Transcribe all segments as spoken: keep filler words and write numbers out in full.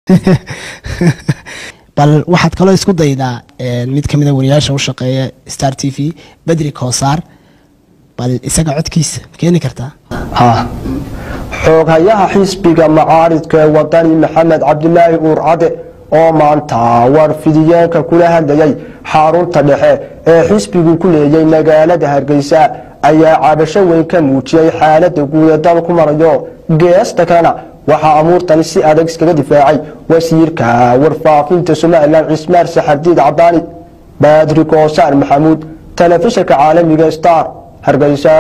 bal waxaad kaloo isku daydaa mid kamid ah wariyaasha u shaqeeya Star T V Badri Koosar bal isaga codkiisa keeni kartaa ha xogayaha xisbiga macaaridka wadani Maxamed Cabdullaahi Uurcade oo maanta war fidiyaanka kula hadlayay xarunta dhexe ee xisbigu ku leeyahay magaalada Hargeysa ayaa cabasho weyn ka muujiyay xaaladda guud ee dalku marayo geesta kana waxa amuurtan si adag iskaga difaacay wasiirka warfaafinta Soomaaliland Cismaan Saxardiid Cadaani Badri Koosar Maxamuud telefishinka caalamiga Star Hargeysa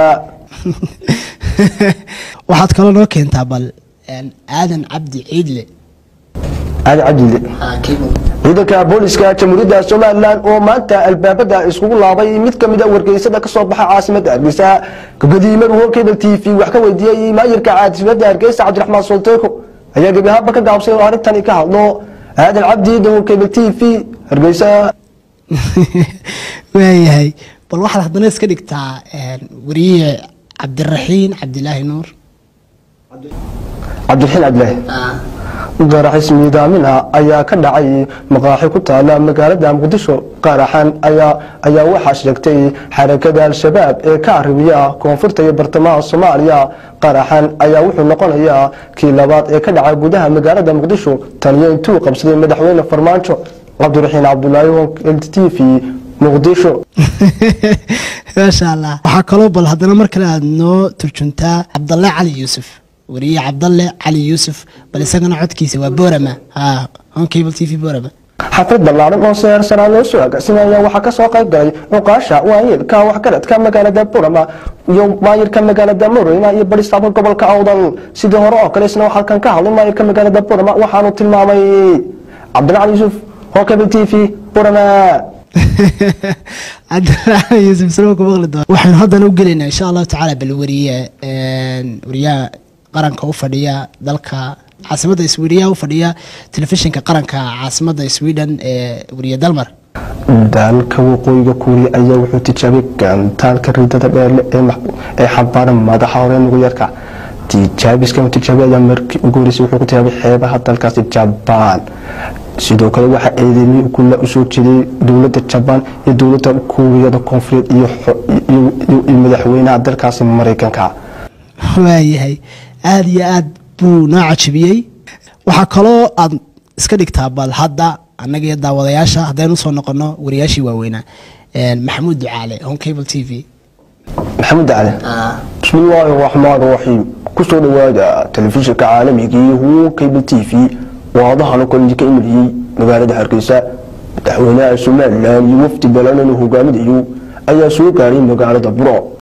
waxaad kaloo noo keentaa bal aadan cabdi ciidle aadan cabdi ciidanka booliska jamhuuriyadda Soomaaliland oo maanta albaabada iskugu laabay mid kamid ah wargeysada ka soo baxa caasimadda Hargeysa guddiimada Cable T V wax ka weydiiyay maayirka caasimadda Hargeysa Cabdiraxmaan Sulteeko ayaa gabaha ka gaabsay oo arrintan ka hadlo aadan cabdi Cable T V Hargeysa waayahay bal waxaad hadana iska dhigtaa wariye Cabdiraxiin Cabdilaahi Nuur Cabdiraxiin Cabdilaahi garax miidaamina ayaa ka dhacay maqaaxi ku taala magaalada Muqdisho qaraxan ayaa ayaa waxa sheegtay xarakada al-shabaab ee ka arrimiya koonfurta iyo bartamaha Soomaaliya qaraxan ayaa wuxuu noqonayaa kii labaad ee ka dhacay gudaha magaalada Muqdisho taniyo intuu qabsaday madaxweyne Farmaajo Cabdiraxiin Cabdulaahi oo T V Muqdisho ما شاء الله وحكلوا بل هذا مرة كلا نو ترجمتا عبد الله علي يوسف وريه عبد الله علي يوسف بل سجن عد كيس وبورما ها هون كيبل تي في بورما حفظ بلارن oo seer sanado suuqa sinaya waxa ka soo qayb galay uqaasha waayil ka wax kala ka magaalada Burama iyo maayirka magaalada Murina iyo baristaafka gobolka Awdal sidoo hore oo kale isna halkan ka hadlay maayirka magaalada Burama waxaanu tilmaamay Abdul Ali Yusuf oo Cable T V Burama عبدالله يوسف سلوك بغلط وحن هذا نوقلنا إن شاء الله تعالى بالورية وريا قرن كوفدية ذلك عاصمة سويديا وفدية تلفزيون كقرن كعاصمة سويدن وريا دلمر ذلك وقوي كوري أيه وحوت تجابك كان ذلك الريدة بير حبار ما دحورين ويركع تجابس كم تجابي يمر كوري سوحو تجابي حيبة حتى الكاس الجبان sidoo kale waxa eedeymi ku la soo jeeday dawladda Japan iyo dawladda Kuuriyada Koonfureed iyo iyo madaxweynaha dalkaas Mareykanka waayahay aad iyo aad buu naacibiyay waxa kaloo aad iska dhigtaa bal hadda annaga iyo daawadayaasha hadaynu soo noqono wariyaashii waaweynaa ee Maxamuud Ducaale on Cable T V Maxamuud Ducaale ah bismillaahir rahmaanir rahiim ku soo dhawaada telefishinka caalamiga ee Cable T V واضح أنه كل شيء يملي مقالة حركيسة تحويلها السماء اللي وفد بلانه هو قامد يو أي سوق عليه مقالة برو